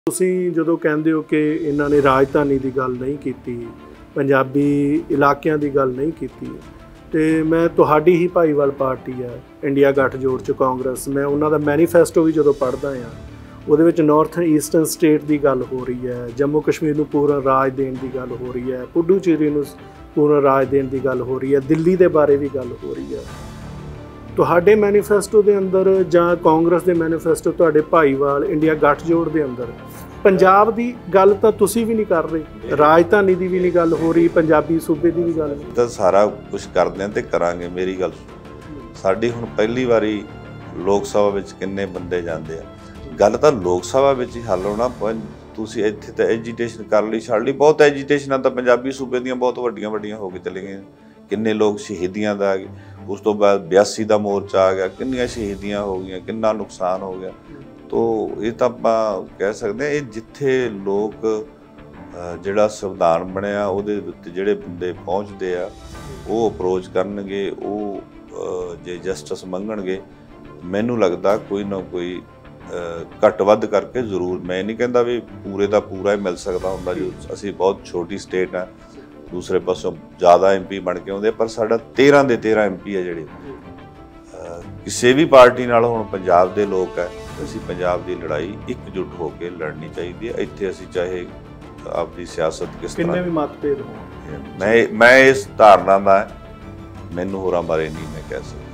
ਤੁਸੀਂ ਜਦੋਂ ਕਹਿੰਦੇ ਹੋ ਕਿ ਇਹਨਾਂ ਨੇ ਰਾਜਧਾਨੀ ਦੀ ਗੱਲ ਨਹੀਂ ਕੀਤੀ, ਪੰਜਾਬੀ ਇਲਾਕਿਆਂ ਦੀ ਗੱਲ ਨਹੀਂ ਕੀਤੀ, ਤੇ ਮੈਂ ਤੁਹਾਡੀ ਹੀ ਭਾਈਵਾਲ ਪਾਰਟੀ ਹੈ ਇੰਡੀਆ ਗੱਠਜੋੜ 'ਚ ਕਾਂਗਰਸ, ਮੈਂ ਉਹਨਾਂ ਦਾ ਮੈਨੀਫੈਸਟੋ ਵੀ ਜਦੋਂ ਪੜ੍ਹਦਾ ਹਾਂ ਉਹਦੇ ਵਿੱਚ ਨਾਰਥਰਨ ਈਸਟਰਨ ਸਟੇਟ ਦੀ ਗੱਲ ਹੋ ਰਹੀ ਹੈ, ਜੰਮੂ ਕਸ਼ਮੀਰ ਨੂੰ ਪੂਰਨ ਰਾਜ ਦੇਣ ਦੀ ਗੱਲ ਹੋ ਰਹੀ ਹੈ, ਪੁਡੂਚੇਰੀ ਨੂੰ ਪੂਰਨ ਰਾਜ ਦੇਣ ਦੀ ਗੱਲ ਹੋ ਰਹੀ ਹੈ, ਦਿੱਲੀ ਦੇ ਬਾਰੇ ਵੀ ਗੱਲ ਹੋ ਰਹੀ ਹੈ। ਤੁਹਾਡੇ ਮੈਨੀਫੈਸਟੋ ਦੇ ਅੰਦਰ ਜਾਂ ਕਾਂਗਰਸ ਦੇ ਮੈਨੀਫੈਸਟੋ ਤੁਹਾਡੇ ਭਾਈਵਾਲ ਇੰਡੀਆ ਗੱਠਜੋੜ ਦੇ ਅੰਦਰ ਪੰਜਾਬ ਦੀ ਗੱਲ ਤਾਂ ਤੁਸੀਂ ਵੀ ਨਹੀਂ ਕਰ ਰਹੇ, ਰਾਜਧਾਨੀ ਦੀ ਵੀ ਨਹੀਂ ਗੱਲ ਹੋ ਰਹੀ, ਪੰਜਾਬੀ ਸੂਬੇ ਦੀ ਵੀ ਗੱਲ ਨਹੀਂ। ਤਾਂ ਸਾਰਾ ਕੁਝ ਕਰਦੇ ਹਾਂ ਤੇ ਕਰਾਂਗੇ। ਮੇਰੀ ਗੱਲ ਸਾਡੀ ਹੁਣ ਪਹਿਲੀ ਵਾਰੀ ਲੋਕ ਸਭਾ ਵਿੱਚ ਕਿੰਨੇ ਬੰਦੇ ਜਾਂਦੇ ਆ, ਗੱਲ ਤਾਂ ਲੋਕ ਸਭਾ ਵਿੱਚ ਹੀ ਹੱਲ ਹੋਣਾ। ਤੁਸੀਂ ਇੱਥੇ ਤਾਂ ਐਜੀਟੇਸ਼ਨ ਕਰ ਲਈ, ਛੱਡ ਲਈ। ਬਹੁਤ ਐਜੀਟੇਸ਼ਨਾਂ ਤਾਂ ਪੰਜਾਬੀ ਸੂਬੇ ਦੀਆਂ ਬਹੁਤ ਵੱਡੀਆਂ ਹੋ ਕੇ ਚਲੇ ਗਈਆਂ। ਕਿੰਨੇ ਲੋਕ ਸ਼ਹੀਦੀਆਂ ਦਾ ਆ ਗਏ, ਉਸ ਤੋਂ ਬਾਅਦ 82 ਦਾ ਮੋਰਚਾ ਆ ਗਿਆ, ਕਿੰਨੀਆਂ ਸ਼ਹੀਦੀਆਂ ਹੋ ਗਈਆਂ, ਕਿੰਨਾ ਨੁਕਸਾਨ ਹੋ ਗਿਆ। ਤੋ ਇਹ ਤਾਂ ਆਪਾਂ ਕਹਿ ਸਕਦੇ ਹਾਂ, ਇਹ ਜਿੱਥੇ ਲੋਕ ਜਿਹੜਾ ਸੰਵਿਧਾਨ ਬਣਿਆ ਉਹਦੇ ਉੱਤੇ ਜਿਹੜੇ ਬੰਦੇ ਪਹੁੰਚਦੇ ਆ ਉਹ ਅਪਰੋਚ ਕਰਨਗੇ, ਉਹ ਜੇ ਜਸਟਿਸ ਮੰਗਣਗੇ, ਮੈਨੂੰ ਲੱਗਦਾ ਕੋਈ ਨਾ ਕੋਈ ਘੱਟ ਵੱਧ ਕਰਕੇ ਜ਼ਰੂਰ। ਮੈਂ ਨਹੀਂ ਕਹਿੰਦਾ ਵੀ ਪੂਰੇ ਦਾ ਪੂਰਾ ਹੀ ਮਿਲ ਸਕਦਾ ਹੁੰਦਾ, ਜੋ ਅਸੀਂ ਬਹੁਤ ਛੋਟੀ ਸਟੇਟ ਆ, ਦੂਸਰੇ ਪਾਸੋਂ ਜ਼ਿਆਦਾ MP ਬਣ ਕੇ ਆਉਂਦੇ, ਪਰ ਸਾਡਾ 13 ਦੇ 13 MP ਆ ਜਿਹੜੇ ਕਿਸੇ ਵੀ ਪਾਰਟੀ ਨਾਲ। ਹੁਣ ਪੰਜਾਬ ਦੇ ਲੋਕ ਹੈ, ਅਸੀਂ ਪੰਜਾਬ ਦੀ ਲੜਾਈ ਇਕਜੁੱਟ ਹੋ ਕੇ ਲੜਨੀ ਚਾਹੀਦੀ ਹੈ। ਇੱਥੇ ਅਸੀਂ ਚਾਹੇ ਆਪਦੀ ਸਿਆਸਤ ਕਿਸ ਤਰ੍ਹਾਂ ਕਿੰਨੇ ਵੀ ਮਤਭੇਦ ਹੋਣ, ਮੈਂ ਇਸ ਧਾਰਨਾ ਦਾ ਮੈਨੂੰ ਹੋਰਾਂ ਬਾਰੇ ਨਹੀਂ ਮੈਂ ਕਹਿ ਸਕਦਾ।